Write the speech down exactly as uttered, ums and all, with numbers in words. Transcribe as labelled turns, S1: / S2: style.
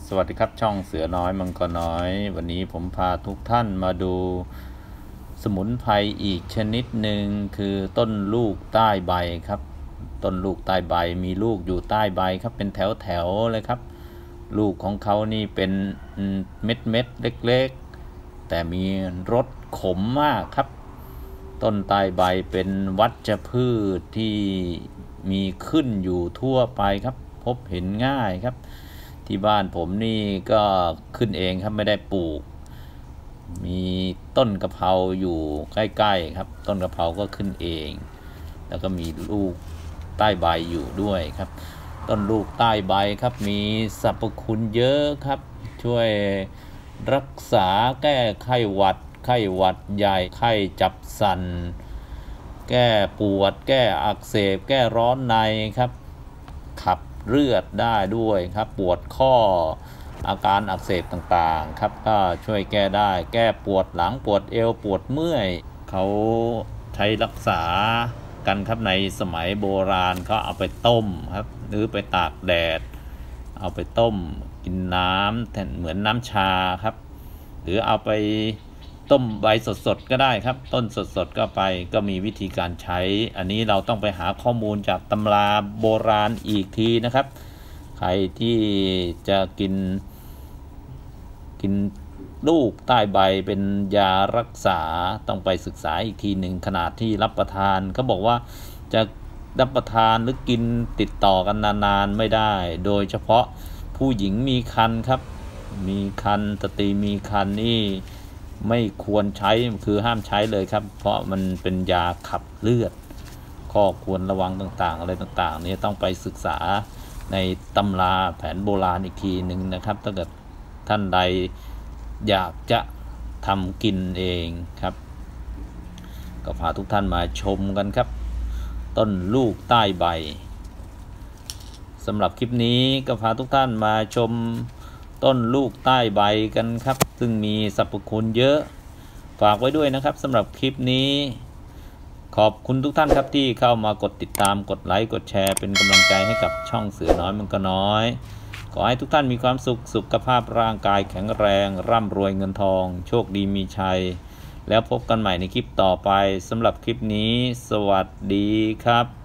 S1: สวัสดีครับช่องเสือน้อยมังกรน้อยวันนี้ผมพาทุกท่านมาดูสมุนไพรอีกชนิดหนึ่งคือต้นลูกใต้ใบครับต้นลูกใต้ใบมีลูกอยู่ใต้ใบครับเป็นแถวแถวเลยครับลูกของเขานี่เป็นเม็ดเม็ดเล็กๆแต่มีรสขมมากครับต้นใต้ใบเป็นวัชพืชที่มีขึ้นอยู่ทั่วไปครับพบเห็นง่ายครับที่บ้านผมนี่ก็ขึ้นเองครับไม่ได้ปลูกมีต้นกะเพราอยู่ใกล้ๆครับต้นกะเพราก็ขึ้นเองแล้วก็มีลูกใต้ใบอยู่ด้วยครับต้นลูกใต้ใบครับมีสรรพคุณเยอะครับช่วยรักษาแก้ไข้หวัดไข้หวัดใหญ่ไข้จับสันแก้ปวดแก้อักเสบแก้ร้อนในครับขับเลือดได้ด้วยครับปวดข้ออาการอักเสบต่างๆครับก็ช่วยแก้ได้แก้ปวดหลังปวดเอวปวดเมื่อยเขาใช้รักษากันครับในสมัยโบราณเขาเอาไปต้มครับหรือไปตากแดดเอาไปต้มกินน้ำแทนเหมือนน้ำชาครับหรือเอาไปต้มใบสดๆก็ได้ครับต้นสดๆก็ไปก็มีวิธีการใช้อันนี้เราต้องไปหาข้อมูลจากตำราโบราณอีกทีนะครับใครที่จะกินกินลูกใต้ใบเป็นยารักษาต้องไปศึกษาอีกทีหนึ่งขนาดที่รับประทานเขาบอกว่าจะรับประทานหรือกินติดต่อกันนานๆไม่ได้โดยเฉพาะผู้หญิงมีครรภ์ครับมีครรภ์สตรีมีครรภ์นี่ไม่ควรใช้คือห้ามใช้เลยครับเพราะมันเป็นยาขับเลือดข้อควรระวังต่างๆอะไรต่างๆนี้ต้องไปศึกษาในตำราแผนโบราณอีกทีหนึ่งนะครับถ้าเกิดท่านใดอยากจะทำกินเองครับก็พาทุกท่านมาชมกันครับต้นลูกใต้ใบสำหรับคลิปนี้ก็พาทุกท่านมาชมต้นลูกใต้ใบกันครับซึ่งมีสรรพคุณเยอะฝากไว้ด้วยนะครับสำหรับคลิปนี้ขอบคุณทุกท่านครับที่เข้ามากดติดตามกดไลค์กดแชร์เป็นกำลังใจให้กับช่องเสือน้อยมังกรน้อยขอให้ทุกท่านมีความสุขสุขภาพร่างกายแข็งแรงร่ำรวยเงินทองโชคดีมีชัยแล้วพบกันใหม่ในคลิปต่อไปสำหรับคลิปนี้สวัสดีครับ